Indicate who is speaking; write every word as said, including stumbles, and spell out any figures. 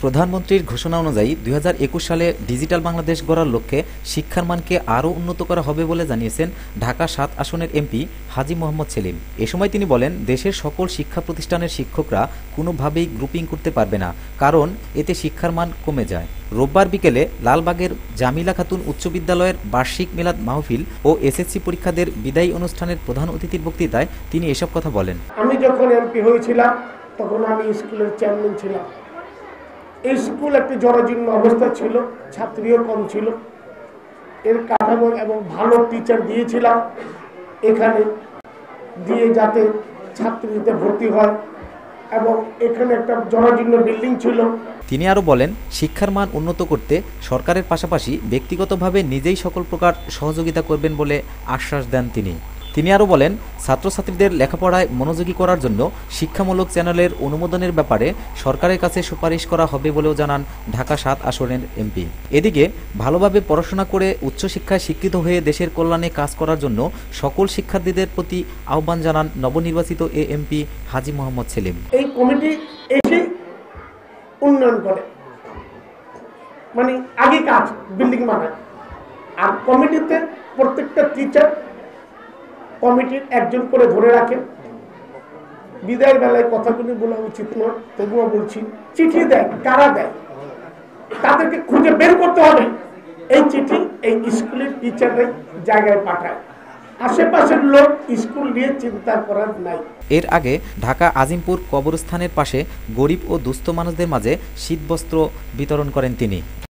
Speaker 1: প্রধানমন্ত্রীর ঘোষণা অনুযায়ী দুই হাজার একুশ সালে ডিজিটাল বাংলাদেশ গড়ার লক্ষ্যে শিক্ষার মানকে আরও উন্নত করা হবে বলে জানিয়েছেন ঢাকা সাত আসনের এমপি হাজী মোহাম্মদ সেলিম। এ সময় তিনি বলেন, দেশের সকল শিক্ষা প্রতিষ্ঠানের শিক্ষকরা কোনোভাবেই গ্রুপিং করতে পারবে না, কারণ এতে শিক্ষার মান কমে যায়। রোববার বিকেলে লালবাগের জামিলা খাতুন উচ্চ বিদ্যালয়ের বার্ষিক মিলাদ মাহফিল ও এসএসসি পরীক্ষাদের বিদায়ী অনুষ্ঠানের প্রধান অতিথির বক্তৃতায় তিনি এসব কথা বলেন।
Speaker 2: আমি যখন এমপি হয়েছিলাম তখন আমি স্কুলের চেয়ারম্যান ছিলাম। এই স্কুল একটি জরাজীর্ণ অবস্থা ছিল, ছাত্রীও কম ছিল। এর কাঠামো এবং ভালো টিচার দিয়েছিলাম এখানে, দিয়ে যাতে ছাত্রীতে ভর্তি হয়, এবং এখানে একটা জরাজীর্ণ বিল্ডিং ছিল।
Speaker 1: তিনি আরও বলেন, শিক্ষার মান উন্নত করতে সরকারের পাশাপাশি ব্যক্তিগতভাবে নিজেই সকল প্রকার সহযোগিতা করবেন বলে আশ্বাস দেন তিনি। তিনি আরও বলেন, ছাত্রছাত্রীদের লেখাপড়ায় মনোযোগী করার জন্য শিক্ষামূলক চ্যানেলের অনুমোদনের ব্যাপারে সরকারের কাছে সুপারিশ করা হবে বলেও জানান ঢাকা সাত আসনের এমপি। এদিকে ভালোভাবে পড়াশোনা করে উচ্চশিক্ষায় শিক্ষিত হয়ে দেশের কল্যাণে কাজ করার জন্য সকল শিক্ষার্থীদের প্রতি আহ্বান জানান নবনির্বাচিত এ এমপি হাজী মোহাম্মদ সেলিম।
Speaker 2: এই কমিটি এসে উন্নয়ন করে, মানে আগে কাজ বিল্ডিং বানায়, আর কমিটিতে প্রত্যেকটা টিচার কমিটির একজন করে ধরে রাখেন। বিদায়ের বেলায় কথাগুলি বলা উচিত নয়, তবুও বলছি, চিঠি দেয়, কারা দেয় তাদেরকে খুঁজে বের করতে হবে। এই চিঠি এই স্কুলের টিচাররাই জায়গায় পাঠায়, আশেপাশের লোক স্কুল নিয়ে চিন্তা করার নাই।
Speaker 1: এর আগে ঢাকা আজিমপুর কবরস্থানের পাশে গরিব ও দুস্থ মানুষদের মাঝে শীতবস্ত্র বিতরণ করেন তিনি।